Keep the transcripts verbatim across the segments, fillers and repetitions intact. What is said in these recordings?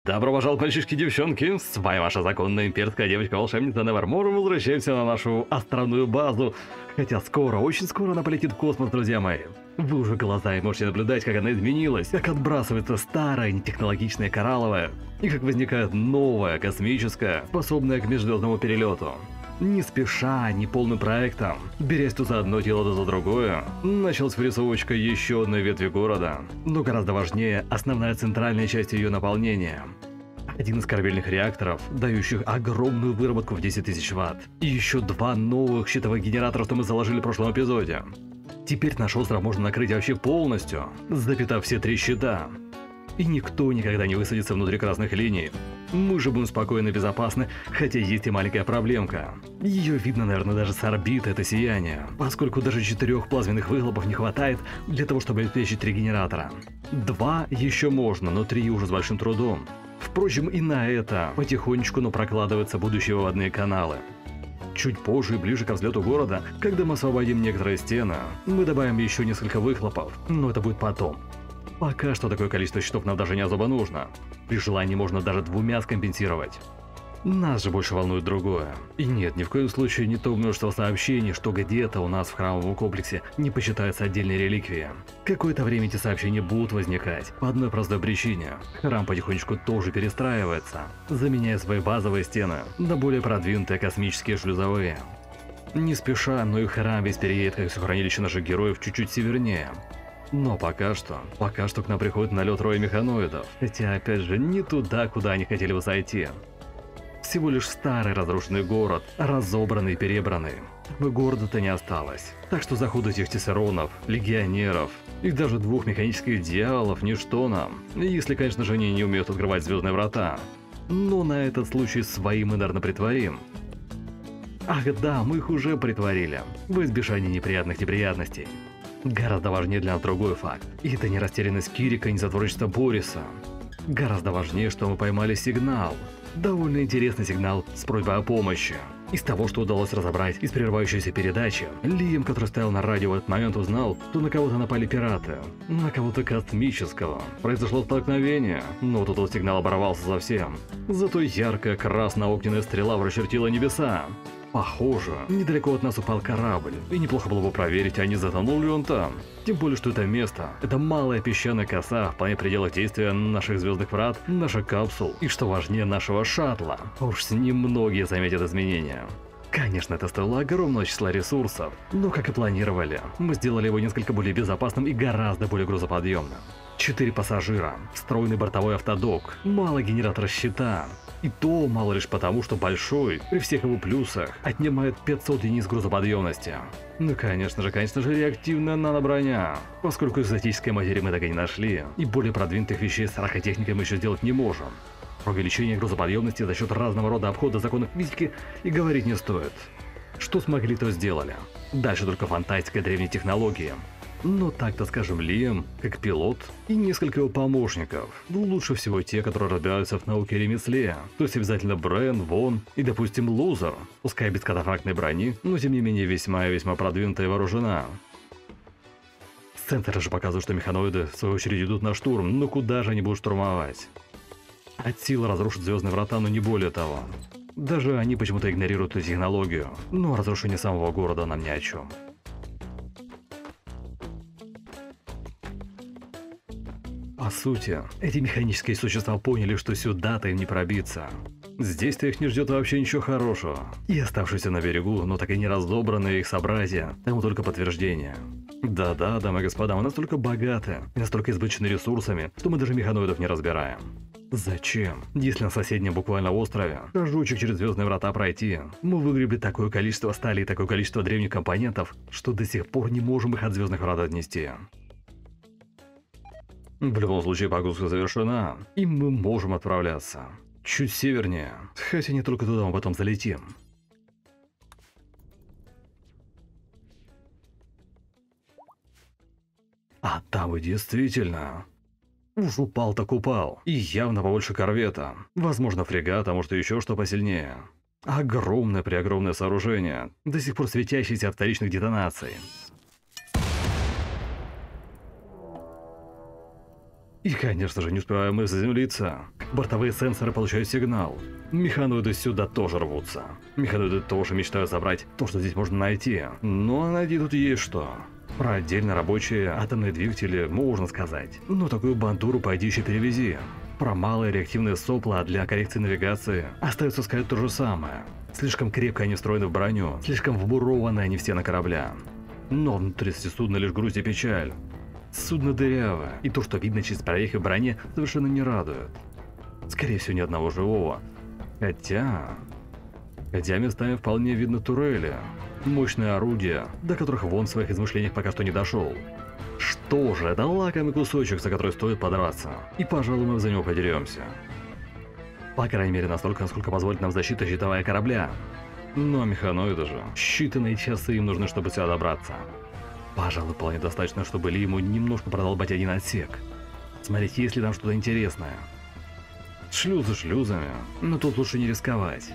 Добро пожаловать, мальчишки и девчонки, с вами ваша законная имперская девочка-волшебница Невермор, и мы возвращаемся на нашу островную базу. Хотя скоро, очень скоро она полетит в космос, друзья мои. Вы уже глазами можете наблюдать, как она изменилась, как отбрасывается старая, нетехнологичная коралловая, и как возникает новая, космическая, способная к межзвездному перелету. Не спеша, не полным проектом, берясь то за одно тело, то за другое, началась вырисовочка еще одной ветви города. Но гораздо важнее основная центральная часть ее наполнения. Один из корабельных реакторов, дающих огромную выработку в десять тысяч ватт. И еще два новых щитовых генератора, что мы заложили в прошлом эпизоде. Теперь наш остров можно накрыть вообще полностью, запитав все три щита. И никто никогда не высадится внутри красных линий. Мы же будем спокойно и безопасны, хотя есть и маленькая проблемка. Ее видно, наверное, даже с орбиты, это сияние, поскольку даже четырех плазменных выхлопов не хватает для того, чтобы обеспечить три генератора. Два еще можно, но три уже с большим трудом. Впрочем, и на это потихонечку, но прокладываются будущие выводные каналы. Чуть позже и ближе к взлету города, когда мы освободим некоторые стены, мы добавим еще несколько выхлопов, но это будет потом. Пока что такое количество щитов нам даже не особо нужно. При желании можно даже двумя скомпенсировать. Нас же больше волнует другое. И нет, ни в коем случае не то множество сообщений, что где-то у нас в храмовом комплексе не посчитаются отдельные реликвии. Какое-то время эти сообщения будут возникать, по одной простой причине. Храм потихонечку тоже перестраивается, заменяя свои базовые стены на более продвинутые космические шлюзовые. Не спеша, но и храм весь переедет, как все хранилище наших героев, чуть-чуть севернее. Но пока что, пока что к нам приходит налет роя механоидов, хотя опять же не туда, куда они хотели бы зайти. Всего лишь старый разрушенный город, разобранный и перебранный. Города-то не осталось, так что заход этих тессеронов, легионеров и даже двух механических дьяволов ничто нам, если, конечно же, они не умеют открывать звездные врата. Но на этот случай свои мы, наверное, притворим. Ах да, мы их уже притворили, в избежание неприятных неприятностей. Гораздо важнее для нас другой факт. И это не растерянность Кирика, не затворчество Бориса. Гораздо важнее, что мы поймали сигнал. Довольно интересный сигнал с просьбой о помощи. Из того, что удалось разобрать из прерывающейся передачи, Лиам, который стоял на радио в этот момент, узнал, что на кого-то напали пираты. На кого-то космического. Произошло столкновение, но тут вот сигнал оборвался совсем. Зато яркая красно-огненная стрела прочертила небеса. Похоже, недалеко от нас упал корабль, и неплохо было бы проверить, а не затонул ли он там. Тем более, что это место, это малая песчаная коса, вполне в пределах действия наших звездных врат, наших капсул и, что важнее, нашего шаттла. Уж с ним многие заметят изменения. Конечно, это стоило огромного числа ресурсов, но, как и планировали, мы сделали его несколько более безопасным и гораздо более грузоподъемным. Четыре пассажира, встроенный бортовой автодок, мало генератора щита. И то мало лишь потому, что большой, при всех его плюсах, отнимает пятьсот единиц грузоподъемности. Ну конечно же, конечно же, реактивная наноброня. Поскольку экзотической материи мы так и не нашли, и более продвинутых вещей с архотехникой мы еще сделать не можем. Про увеличение грузоподъемности за счет разного рода обхода законов физики и говорить не стоит. Что смогли, то сделали. Дальше только фантастика и древние технологии. Но так-то скажем, Лиам, как пилот, и несколько его помощников. Ну, лучше всего те, которые разбираются в науке и ремесле. То есть обязательно Брен, Вон и, допустим, Лузер. Пускай без катафрактной брони, но тем не менее весьма и весьма продвинутая и вооружена. Сенсоры же показывают, что механоиды в свою очередь идут на штурм, но куда же они будут штурмовать? От силы разрушить звездные врата, но не более того. Даже они почему-то игнорируют эту технологию, но разрушение самого города нам ни о чем. По сути, эти механические существа поняли, что сюда-то им не пробиться. Здесь-то их не ждет вообще ничего хорошего. И оставшиеся на берегу, но так и не разобранные их собратья, тому только подтверждение. Да-да, дамы и господа, мы настолько богаты и настолько избыточны ресурсами, что мы даже механоидов не разбираем. Зачем? Если на соседнем буквально острове, шажочек через звездные врата пройти, мы выгребли такое количество стали и такое количество древних компонентов, что до сих пор не можем их от звездных врат отнести. В любом случае погрузка завершена, и мы можем отправляться. Чуть севернее, хотя не только туда мы потом залетим. А там и действительно... Уж упал так упал, и явно побольше корвета. Возможно фрегат, а может еще что посильнее. Огромное-преогромное сооружение, до сих пор светящееся от вторичных детонаций. И, конечно же, не успеваем мы заземлиться. Бортовые сенсоры получают сигнал. Механоиды сюда тоже рвутся. Механоиды тоже мечтают забрать то, что здесь можно найти. Но найти тут есть что. Про отдельно рабочие атомные двигатели можно сказать. Но такую бандуру пойди еще перевези. Про малые реактивные сопла для коррекции навигации остается сказать то же самое. Слишком крепко они встроены в броню, слишком вмурованы они в стены корабля. Но внутренности судна лишь грусть и печаль. Судно дырявое, и то, что видно через прорехи в броне, совершенно не радует. Скорее всего, ни одного живого. Хотя... Хотя местами вполне видно турели. Мощные орудия, до которых вон в своих измышлениях пока что не дошел. Что же, это лакомый кусочек, за который стоит подраться. И, пожалуй, мы за него подеремся. По крайней мере, настолько, насколько позволит нам защита щитовая корабля. Но механоиды же, считанные часы им нужны, чтобы сюда добраться. Пожалуй, вполне достаточно, чтобы ли ему немножко продолбать один отсек. Смотреть, есть ли там что-то интересное. Шлюзы шлюзами, но тут лучше не рисковать.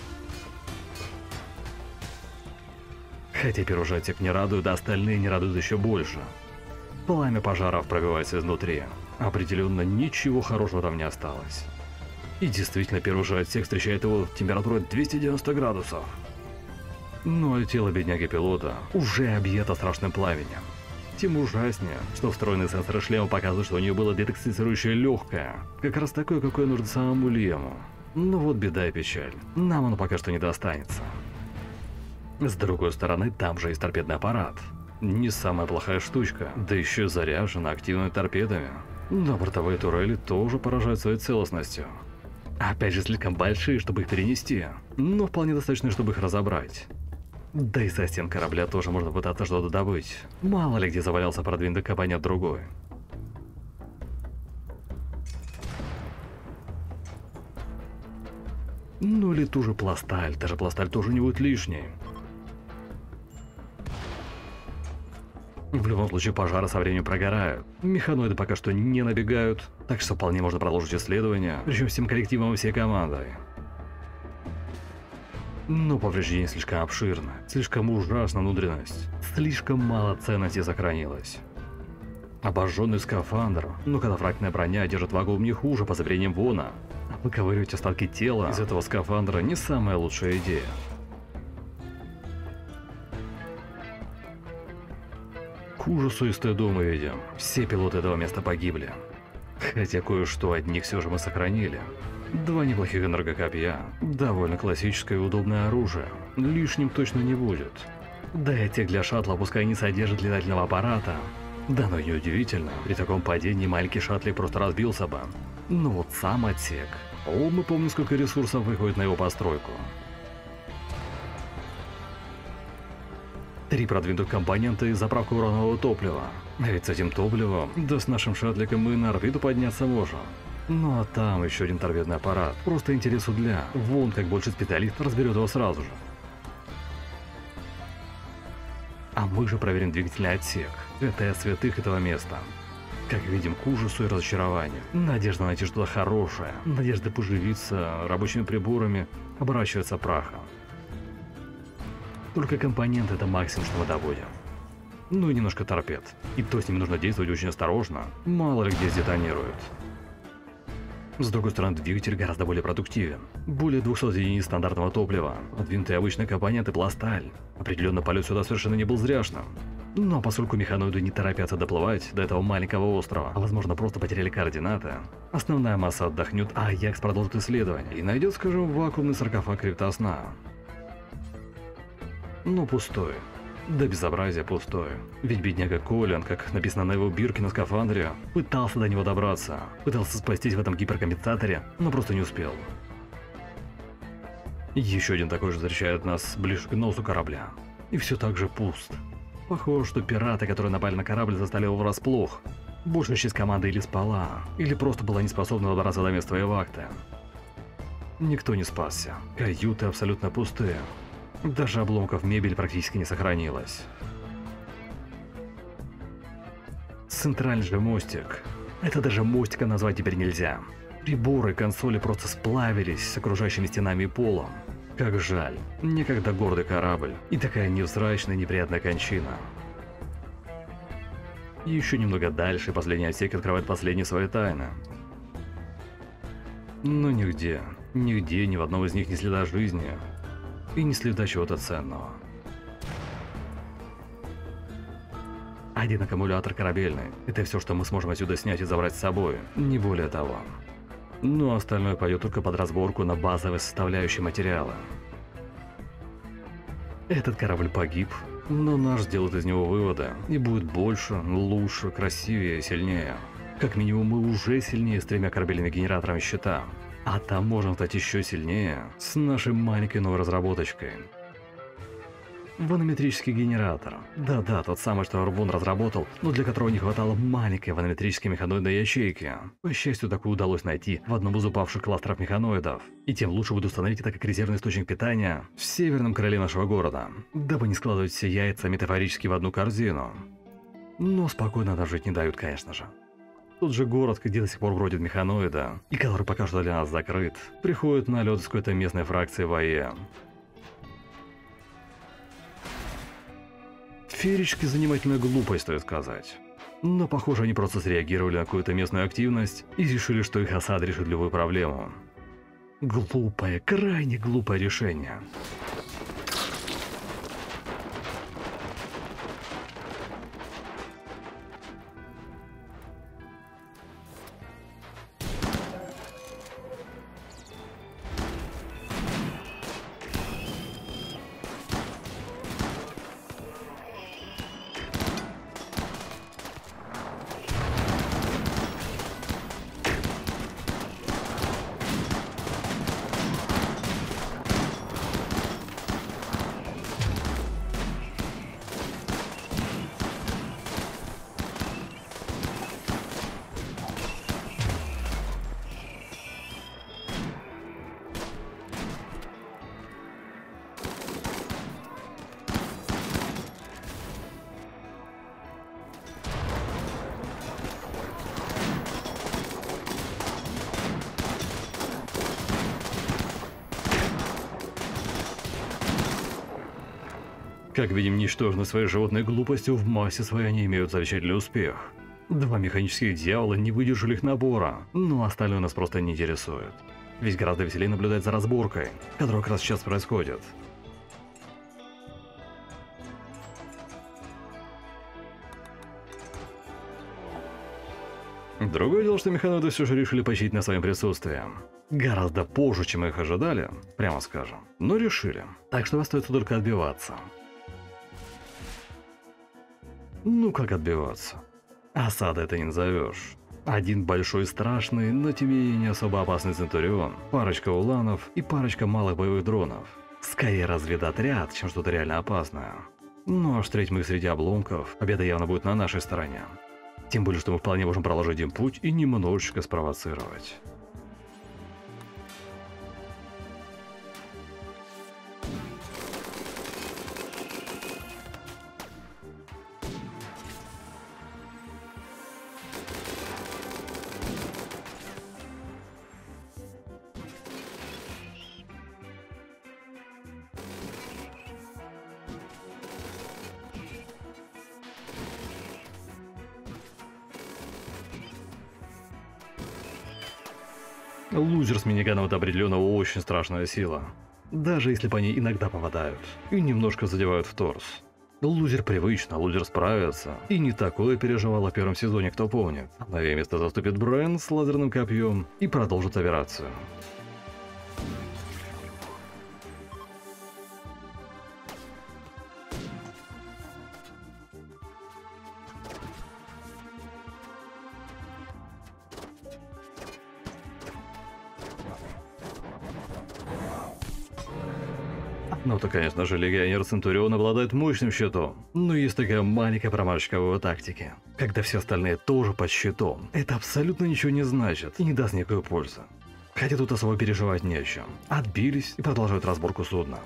Хотя первый же отсек не радует, а остальные не радуют еще больше. Пламя пожаров пробивается изнутри. Определенно ничего хорошего там не осталось. И действительно, первый же отсек встречает его температурой двести девяносто градусов. Но тело бедняги-пилота уже объято страшным пламенем. Тем ужаснее, что встроенные сенсоры шлема показывают, что у нее было детоксицирующее легкое. Как раз такое, какое нужно самому Лему. Но вот беда и печаль. Нам оно пока что не достанется. С другой стороны, там же есть торпедный аппарат. Не самая плохая штучка, да еще заряжена активными торпедами. Но бортовые турели тоже поражают своей целостностью. Опять же, слишком большие, чтобы их перенести, но вполне достаточно, чтобы их разобрать. Да и со стен корабля тоже можно пытаться что-то добыть. Мало ли где завалялся продвинутый компонент другой. Ну или ту же пласталь, даже пласталь тоже не будет лишней. В любом случае пожары со временем прогорают. Механоиды пока что не набегают, так что вполне можно продолжить исследование, причем всем коллективом и всей командой. Но повреждение слишком обширно, слишком ужасна внутренность, слишком мало ценности сохранилось. Обожженный скафандр, но катафрактная броня держит вагу не хуже по заверениям Вона. А выковыривать остатки тела из этого скафандра не самая лучшая идея. К ужасу и стыду мы видим, все пилоты этого места погибли. Хотя кое-что от них все же мы сохранили. Два неплохих энергокопья, довольно классическое и удобное оружие, лишним точно не будет. Да и отсек для шаттла пускай не содержит летательного аппарата. Да, но и неудивительно, при таком падении маленький шаттлик просто разбился бы. Но вот сам отсек, о, мы помним, сколько ресурсов выходит на его постройку. Три продвинутых компонента и заправка уранового топлива. А ведь с этим топливом, да с нашим шаттликом мы на орбиту подняться можем. Ну а там еще один торпедный аппарат, просто интересу для. Вон как больше специалист разберет его сразу же. А мы же проверим двигательный отсек. Это святых этого места. Как видим, к ужасу и разочарованию. Надежда найти что-то хорошее, надежда поживиться рабочими приборами оборачивается прахом. Только компоненты — это максимум, что мы добудем. Ну и немножко торпед. И то с ними нужно действовать очень осторожно. Мало ли где сдетонирует. С другой стороны, двигатель гораздо более продуктивен. Более двухсот единиц стандартного топлива, подвинутые обычные компоненты, пласталь. Определенно, полет сюда совершенно не был зряшным. Но поскольку механоиды не торопятся доплывать до этого маленького острова, а возможно просто потеряли координаты, основная масса отдохнет, а Аякс продолжит исследование и найдет, скажем, вакуумный саркофаг криптосна. Но пустой. Да безобразие пустое. Ведь бедняга Колин, как написано на его бирке на скафандре, пытался до него добраться, пытался спастись в этом гиперкомпенсаторе, но просто не успел. Еще один такой же встречает нас ближе к носу корабля. И все так же пуст. Похоже, что пираты, которые напали на корабль, застали его врасплох. Большая часть команды или спала, или просто была не способна добраться до места эвакта. Никто не спасся. Каюты абсолютно пустые. Даже обломков мебели практически не сохранилось. Центральный же мостик. Это даже мостиком назвать теперь нельзя. Приборы и консоли просто сплавились с окружающими стенами и полом. Как жаль. Некогда гордый корабль. И такая невзрачная неприятная кончина. Еще немного дальше, последний отсек открывает последние свои тайны. Но нигде, нигде, ни в одном из них ни следа жизни. И ни следа чего-то ценного. Один аккумулятор корабельный. Это все, что мы сможем отсюда снять и забрать с собой. Не более того. Но остальное пойдет только под разборку на базовые составляющие материала. Этот корабль погиб, но наш сделает из него выводы. И будет больше, лучше, красивее, сильнее. Как минимум мы уже сильнее с тремя корабельными генераторами щита. А там можем стать еще сильнее с нашей маленькой новой разработочкой. Ванометрический генератор. Да-да, тот самый, что Арвон разработал, но для которого не хватало маленькой ванометрической механоидной ячейки. По счастью, такую удалось найти в одном из упавших кластеров механоидов. И тем лучше будет установить это как резервный источник питания в северном крыле нашего города, дабы не складывать все яйца метафорически в одну корзину. Но спокойно нам жить не дают, конечно же. Тот же город, где до сих пор бродит механоида, и который пока что для нас закрыт, приходит на лед с какой-то местной фракцией ВАЕ. Феерически занимательная глупость, стоит сказать. Но похоже, они просто среагировали на какую-то местную активность и решили, что их осада решит любую проблему. Глупое, крайне глупое решение. Как видим, ничтожно своей животной глупостью в массе своей они имеют замечательный успех. Два механических дьявола не выдержали их набора, но остальное нас просто не интересует. Ведь гораздо веселее наблюдать за разборкой, которая как раз сейчас происходит. Другое дело, что механоиды все же решили почить на своим присутствием. Гораздо позже, чем мы их ожидали, прямо скажем, но решили. Так что остается только отбиваться. Ну как отбиваться? Осада это не назовешь. Один большой страшный, но тем не менее не особо опасный Центурион, парочка уланов и парочка малых боевых дронов. Скорее разведотряд, чем что-то реально опасное. Ну а встретить мы их среди обломков, победа явно будет на нашей стороне. Тем более, что мы вполне можем проложить им путь и немножечко спровоцировать. Лузер с миниганом это определенно очень страшная сила. Даже если по ней иногда попадают и немножко задевают в торс. Лузер привычно, лузер справится. И не такое переживало в первом сезоне, кто помнит. На ее место заступит Брэн с лазерным копьем и продолжит операцию. Ну то, конечно же, легионер Центурион обладает мощным щитом, но есть такая маленькая промашечка в его тактике, когда все остальные тоже под щитом. Это абсолютно ничего не значит и не даст никакой пользы. Хотя тут особо переживать не о чем. Отбились и продолжают разборку судна.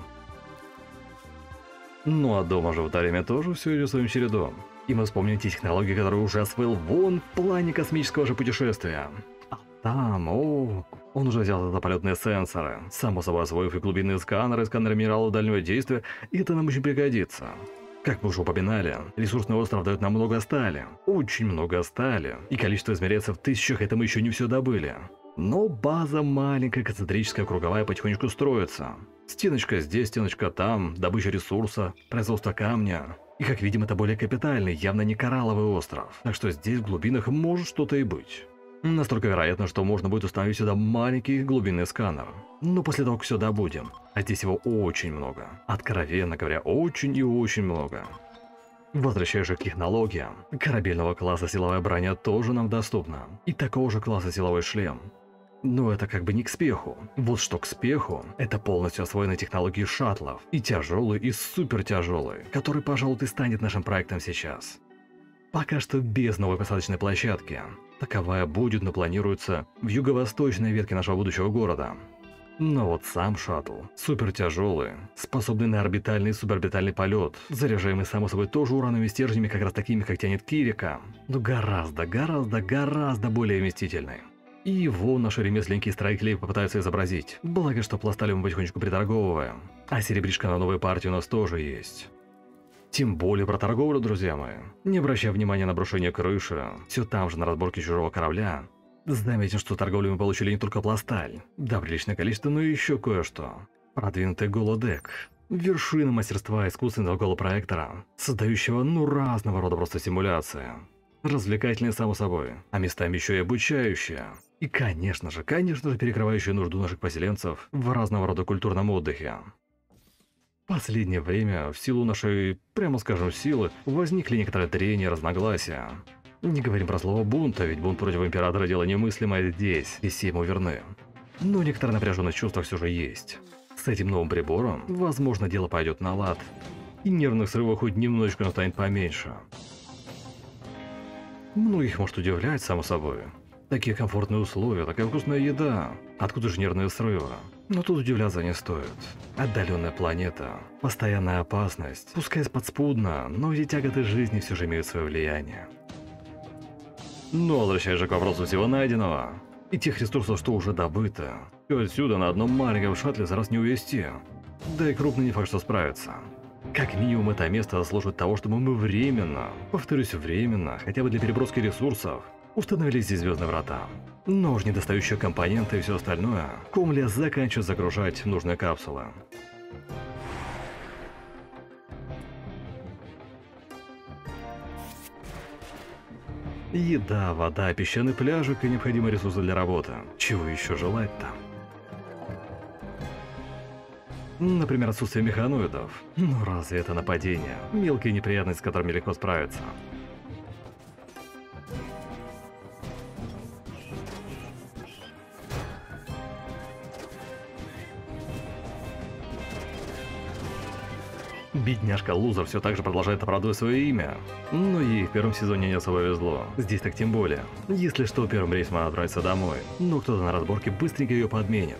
Ну а дома же в это время тоже все идет своим чередом. И мы вспомним те технологии, которые уже освоил Вон в плане космического же путешествия. А там, о, он уже взял это полетные сенсоры, само собой освоив и глубинные сканеры, сканеры минералов дальнего действия, и это нам очень пригодится. Как мы уже упоминали, ресурсный остров дает нам много стали, очень много стали, и количество измеряется в тысячах, это мы еще не все добыли. Но база маленькая, концентрическая, круговая потихонечку строится. Стеночка здесь, стеночка там, добыча ресурса, производство камня. И как видим, это более капитальный, явно не коралловый остров, так что здесь в глубинах может что-то и быть. Настолько вероятно, что можно будет установить сюда маленький глубинный сканер. Но после того, как все добудем. А здесь его очень много. Откровенно говоря, очень и очень много. Возвращаясь же к технологиям, корабельного класса силовая броня тоже нам доступна. И такого же класса силовой шлем. Но это как бы не к спеху. Вот что к спеху, это полностью освоенные технологии шаттлов. И тяжелые, и супертяжелые, который, пожалуй, и станет нашим проектом сейчас. Пока что без новой посадочной площадки. Таковая будет, но планируется в юго-восточной ветке нашего будущего города. Но вот сам шаттл, супертяжелый, способный на орбитальный и суборбитальный полет, заряжаемый само собой тоже урановыми стержнями, как раз такими, как тянет Кирика, но гораздо, гораздо, гораздо более вместительный. И его наши ремесленники и строители попытаются изобразить, благо что пласталем мы потихонечку приторговываем, а серебришка на новой партии у нас тоже есть. Тем более про торговлю, друзья мои. Не обращая внимания на брушение крыши, все там же на разборке чужого корабля. Заметим, что торговлю мы получили не только пласталь, да, приличное количество, но и еще кое-что. Продвинутый голодек. Вершина мастерства искусственного голопроектора, создающего ну разного рода просто симуляции. Развлекательные, само собой, а местами еще и обучающие. И, конечно же, конечно же, перекрывающие нужду наших поселенцев в разного рода культурном отдыхе. В последнее время, в силу нашей, прямо скажем, силы, возникли некоторые трения, разногласия. Не говорим про слово бунт, а ведь бунт против императора дело немыслимое здесь, и все ему верны. Но некоторая напряженность чувства все же есть. С этим новым прибором, возможно, дело пойдет на лад. И нервных срывов хоть немножечко станет поменьше. Многих может удивлять, само собой. Такие комфортные условия, такая вкусная еда. Откуда же нервные срывы? Но тут удивляться не стоит. Отдаленная планета, постоянная опасность, пускай подспудно, но эти тяготы жизни все же имеют свое влияние. Но возвращаясь же к вопросу всего найденного и тех ресурсов, что уже добыто, все отсюда на одном маленьком шаттле за раз не увезти. Да и крупный не факт, что справится. Как минимум это место заслуживает того, чтобы мы временно, повторюсь, временно, хотя бы для переброски ресурсов, установили здесь звездные врата. Но уж недостающие компоненты и все остальное, Комля заканчивает загружать нужные капсулы. Еда, вода, песчаный пляжик и необходимые ресурсы для работы. Чего еще желать-то? Например, отсутствие механоидов. Ну разве это нападение? Мелкие неприятности, с которыми легко справиться. Бедняжка Лузер все так же продолжает оправдывать свое имя. Но ей в первом сезоне не особо везло. Здесь так тем более. Если что, первым рейсом она отправится домой. Но кто-то на разборке быстренько ее подменит.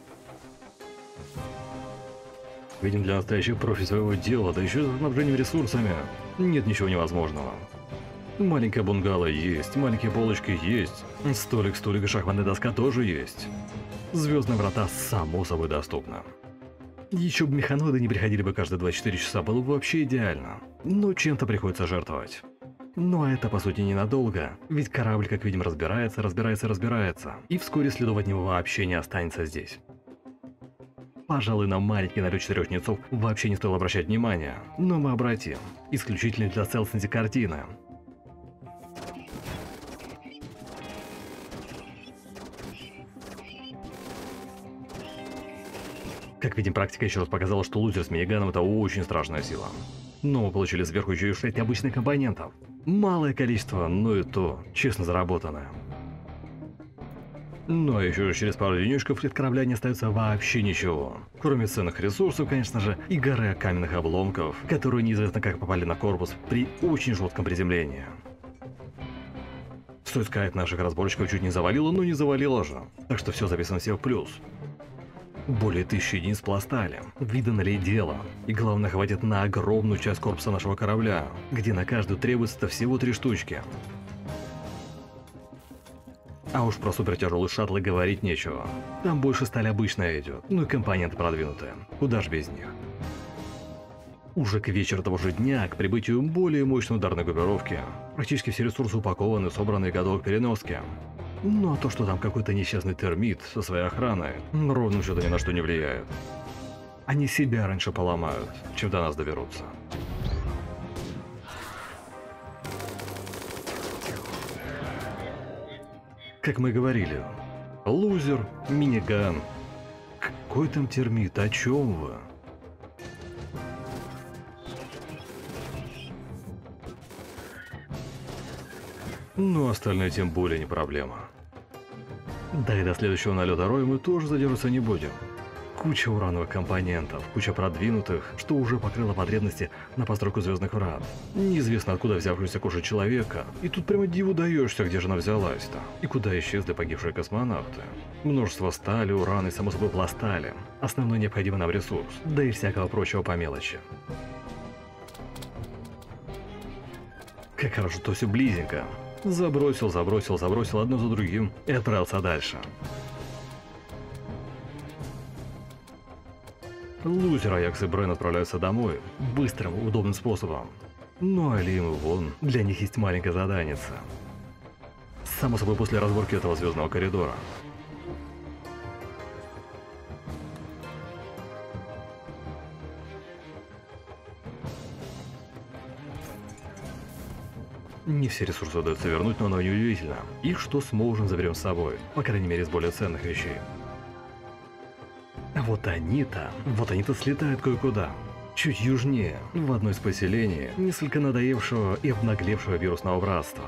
Видим, для настоящих профи своего дела, да еще с снабжением ресурсами, нет ничего невозможного. Маленькая бунгало есть, маленькие полочки есть, столик, столик и шахматная доска тоже есть. Звездные врата само собой доступны. Еще бы механоиды не приходили бы каждые двадцать четыре часа, было бы вообще идеально. Но чем-то приходится жертвовать. Но это по сути ненадолго, ведь корабль, как видим, разбирается, разбирается, разбирается, и вскоре следов от него вообще не останется здесь. Пожалуй, на маленький налет четырех жнецов вообще не стоило обращать внимания, но мы обратим, исключительно для целостности картины. Как видим, практика еще раз показала, что лузер с миниганом это очень страшная сила. Но мы получили сверху еще и шесть обычных компонентов. Малое количество, но и то честно заработанное. Но еще через пару денежков от корабля не остается вообще ничего. Кроме ценных ресурсов, конечно же, и горы каменных обломков, которые неизвестно как попали на корпус при очень жестком приземлении. Стоит сказать, наших разборщиков чуть не завалило, но не завалило же. Так что все записано все в плюс. Более тысячи единиц пластали, видано ли дело. И главное, хватит на огромную часть корпуса нашего корабля, где на каждую требуется всего три штучки. А уж про супертяжелые шаттлы говорить нечего. Там больше сталь обычная идет, ну и компоненты продвинутые. Куда ж без них. Уже к вечеру того же дня, к прибытию более мощной ударной группировки, практически все ресурсы упакованы, собраны и готовы к переноске. Ну а то, что там какой-то несчастный термит со своей охраной, ровным счетом ни на что не влияет. Они себя раньше поломают, чем до нас доберутся. Как мы говорили, лузер, миниган. Какой там термит, о чем вы? Ну, остальное тем более не проблема. Да и до следующего налета Роя мы тоже задерживаться не будем. Куча урановых компонентов, куча продвинутых, что уже покрыло потребности на постройку звездных врат. Неизвестно откуда взявшаяся кожа человека, и тут прямо диву даешься, где же она взялась-то. И куда исчезли погибшие космонавты. Множество стали, урана и само собой пластали. Основной необходимый нам ресурс, да и всякого прочего по мелочи. Как хорошо, то все близенько. Забросил, забросил, забросил одно за другим и отправился дальше. Лузер, Аякс и Брен отправляются домой быстрым, удобным способом. Ну а Лим и Вон, для них есть маленькая заданица. Само собой, после разборки этого звездного коридора. Не все ресурсы удается вернуть, но оно неудивительно. И что сможем, заберем с собой, по крайней мере, из более ценных вещей. А вот они-то, вот они-то слетают кое-куда. Чуть южнее, в одно из поселений, несколько надоевшего и обнаглевшего вирусного братства.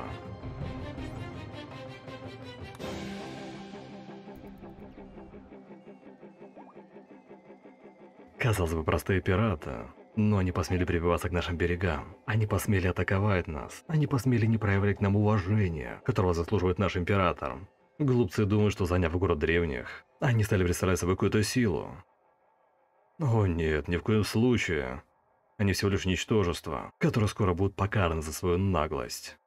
Казалось бы, простые пираты, но они посмели прибиваться к нашим берегам. Они посмели атаковать нас. Они посмели не проявлять к нам уважения, которого заслуживает наш император. Глупцы думают, что, заняв город древних, они стали представлять собой какую-то силу. О нет, ни в коем случае. Они всего лишь ничтожество, которые скоро будут покараны за свою наглость.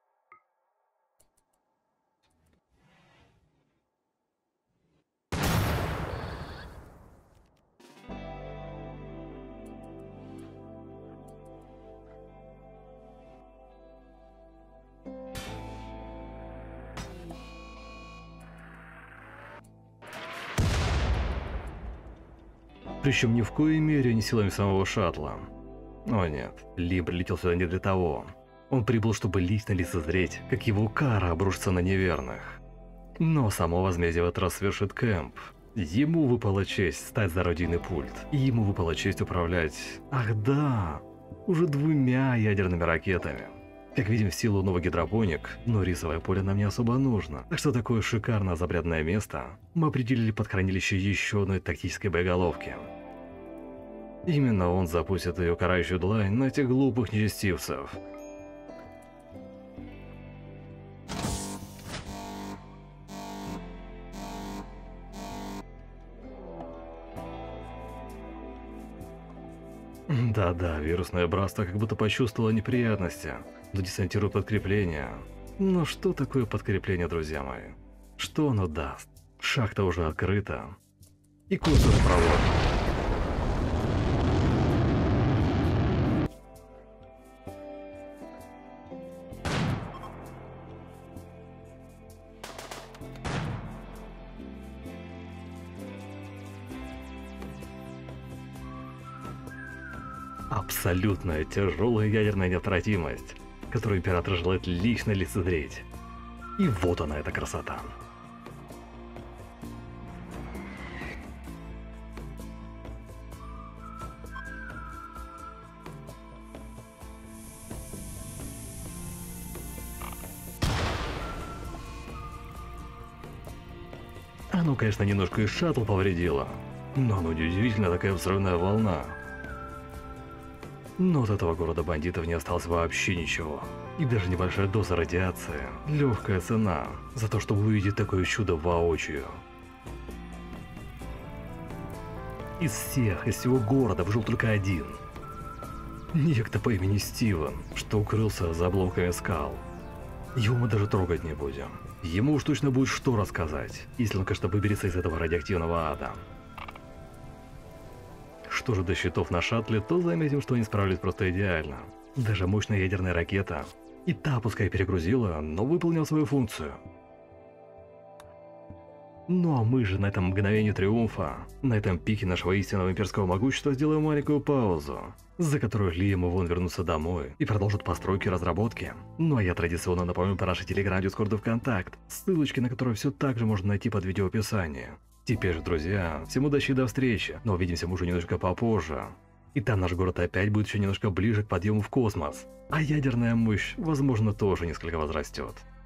Причем ни в коей мере не силами самого шаттла. О нет, Лим прилетел сюда не для того. Он прибыл, чтобы лично лицезреть, как его кара обрушится на неверных. Но само возмездие в этот раз совершит Кэмп. Ему выпала честь стать за родийный пульт. И ему выпала честь управлять... Ах да, уже двумя ядерными ракетами. Как видим, в силу новый гидропоник, но рисовое поле нам не особо нужно. Так что такое шикарное запрятное место мы определили под хранилище еще одной тактической боеголовки. Именно он запустит ее карающую длань на этих глупых нечестивцев. Да-да, вирусное братство как будто почувствовало неприятности, но десантирует подкрепление. Но что такое подкрепление, друзья мои? Что оно даст? Шахта уже открыта. И курс уже проводит. Абсолютная тяжелая ядерная неотвратимость, которую император желает лично лицезреть. И вот она, эта красота. Оно, конечно, немножко и шаттл повредило, но оно удивительно такая взрывная волна. Но от этого города бандитов не осталось вообще ничего. И даже небольшая доза радиации – легкая цена за то, чтобы увидеть такое чудо воочию. Из всех, из всего города выжил только один. Некто по имени Стивен, что укрылся за обломками скал. Его мы даже трогать не будем. Ему уж точно будет что рассказать, если он, конечно, выберется из этого радиоактивного ада. Что же до счетов на шаттле, то заметим, что они справились просто идеально. Даже мощная ядерная ракета. И та, пускай перегрузила, но выполнила свою функцию. Ну а мы же на этом мгновении триумфа, на этом пике нашего истинного имперского могущества сделаем маленькую паузу, за которую Лиам и Вон вернутся домой и продолжат постройки и разработки. Ну а я традиционно напомню про наши телеграм, дискорд и ВКонтакт, ссылочки на которые все так же можно найти под видео в описании. Теперь же, друзья, всем удачи и до встречи, но увидимся мы уже немножко попозже. И там наш город опять будет еще немножко ближе к подъему в космос, а ядерная мощь, возможно, тоже несколько возрастет.